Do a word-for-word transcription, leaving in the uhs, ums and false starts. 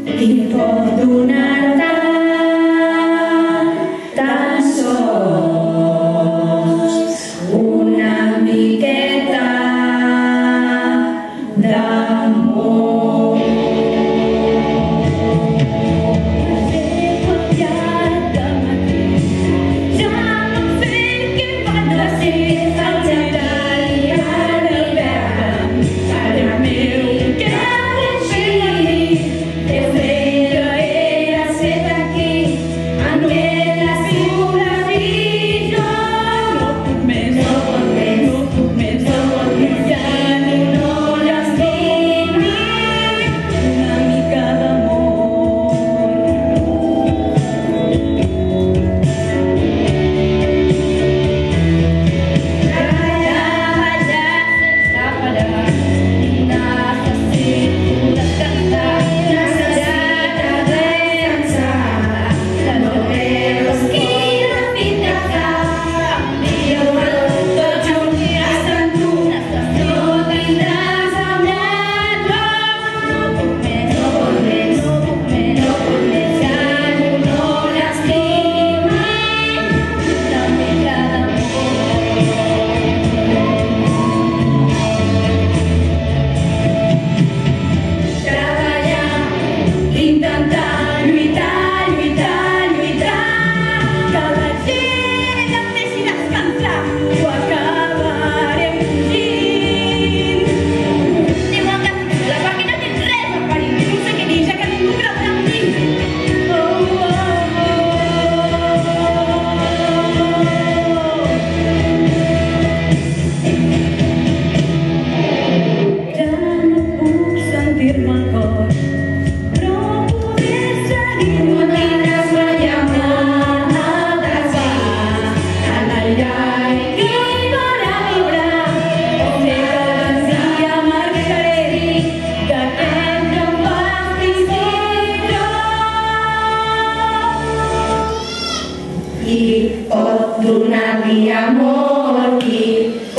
Li pot donar tant, tan sols una miqueta d'amor. Llevo al llarg del matí, ja no sé què faig de ser, faig a dalt i ara l'hivern, pare meu, que feliç, Déu que era set aquí, en aquelles cures i jo no puc més, no puc més, no puc més, no puc més, ja no l'estimi, una mica d'amor. Treballar, ballar sense parar, necessito descansar, necessito descansar, de no veure esquina fins a cap. Dia tots els dies amb tu, no tindràs semblat. No puc més, no puc més, no puc més, no puc més, ja no l'estima, una mica d'amor. Treballar, intentar, lluitar, lluitar, lluitar, que la gent em deixi descansar, ho acabarem fugint. Diuen que la màquina no té res a parir, no sé què dir, ja que ningú creu en mi. Oh, oh, oh. Ja no puc sentir-me al cor, però poder seguir. No tindràs mai amor, altres va en el llac i per a viure. O sé que un dia marxaré d'aquest lloc fastigós. Qui pot donar-li amor, qui